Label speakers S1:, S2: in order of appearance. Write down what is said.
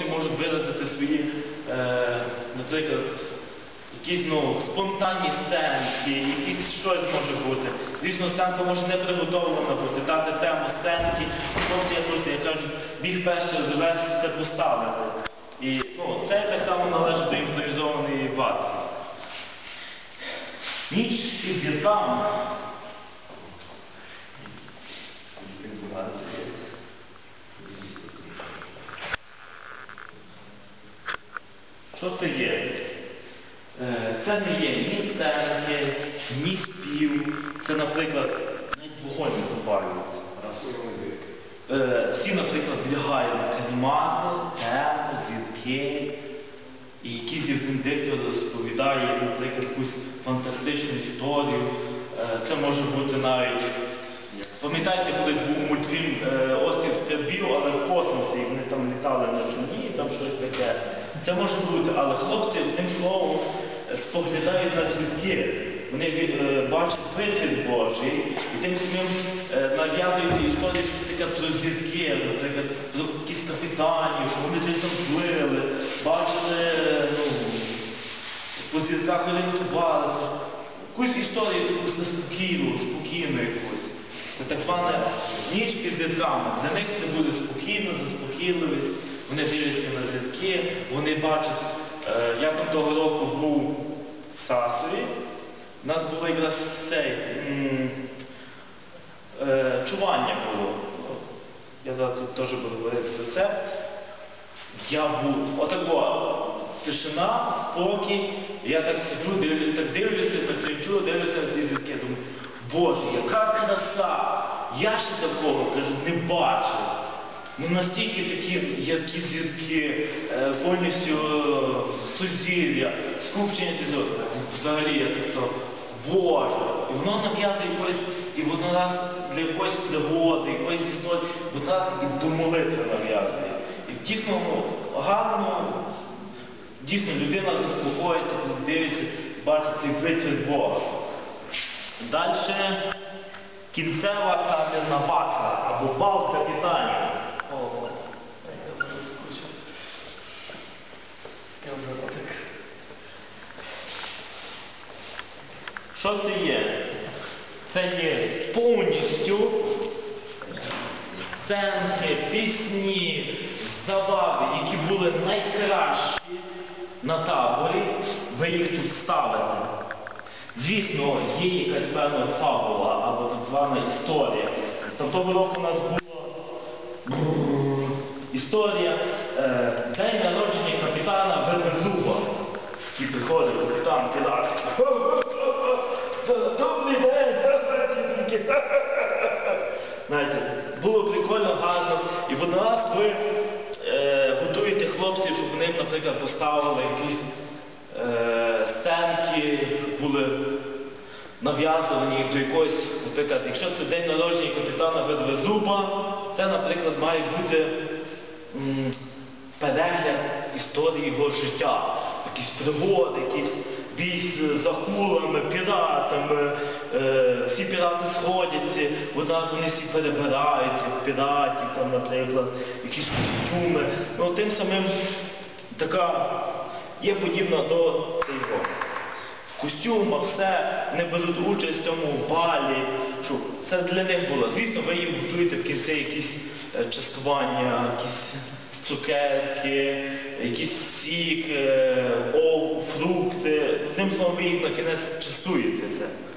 S1: хлопці можуть виразити свої, наприклад, якісь спонтанні сценки, якісь щось може бути. Звісно, сценка може не приготовлена бути, дати тему сценки. Хлопці, як кажуть, біг перший розвиваєш, це поставити. І це так само належить до імпровізованої батли. Ніч із зірками. Що це є? Це не є ні сценки, ні спів. Це, наприклад, навіть вогонь не запалюють. Всі, наприклад, лягають на калімати, теми, зірки. І якийсь із диктор розповідає, наприклад, якусь фантастичну історію. Це може бути навіть... Пам'ятаєте, колись був мультфільм «Острів Стервів», але в космосі, і вони там літали на човні, там щось таке. Це може бути, але хлопці одним словом споглядають на зірки. Вони бачать витвір Божий і тим самим нав'язують історію, щось таке про зірки, наприклад, про якісь капітанів, що вони десь там плили, бачили, по зірках орієнтувалися. Якусь історію таку спокійну якусь. Це так зване ніч під зірками. Для них це буде спокійно, заспокійливість. Вони дивляться на зірки, вони бачать. Я там того року був в Сасові. У нас було якраз чування було. Я зараз тут теж буду говорити про це. Я був, отако, тишина, спокій. Я так сиджу, дивлюся, так кричу, дивлюся на ті зірки. Думаю, Боже, яка краса! Я ще такого, кажу, не бачив. Настільки такі яркі зірки, повністю сузір'я, скупчення тізок. Взагалі я так сказав, Боже! І воно нав'язує якось, і воно раз для якоїсь пригоди, якоїсь історії, воно раз і до молитви нав'язує. І дійсно гарно, дійсно людина заспокоїться, коли дивиться, бачить цей витвір Бога. Далі кінцева кам'яна батла, або бал капітанів.
S2: Ого, я вже скучив. Я вже ротик.
S1: Що це є? Це є повністю сценки, пісні, забави, які були найкращі на таборі, ви їх тут ставите. Звісно, є якась певна фабула, або так звана історія. Там того року у нас була історія день народження капітана Везезуба. І приходить капітан пірат. Добрий день! Знаєте, було прикольно, гарно. І водноraz ви готуєте хлопців, щоб вони, наприклад, поставили якісь сценки, щоб були нав'язані до якогось, наприклад, якщо це день народження капітана Везезуба, це, наприклад, має бути перегляд історії його життя. Якісь пригоди, якісь бій з акулами, піратами, всі пірати сходяться, одразу вони всі перебираються в піратів, там, наприклад, якісь костюми. Тим самим така є подібна до цього. В костюмах все, не беруть участь в цьому балі, щоб це для них було. Звісно, ви їм готуєте в кінці якісь частування, якісь цукерки, якийсь сік, фрукти. Одним словом, ви їх на кінець частуєте це.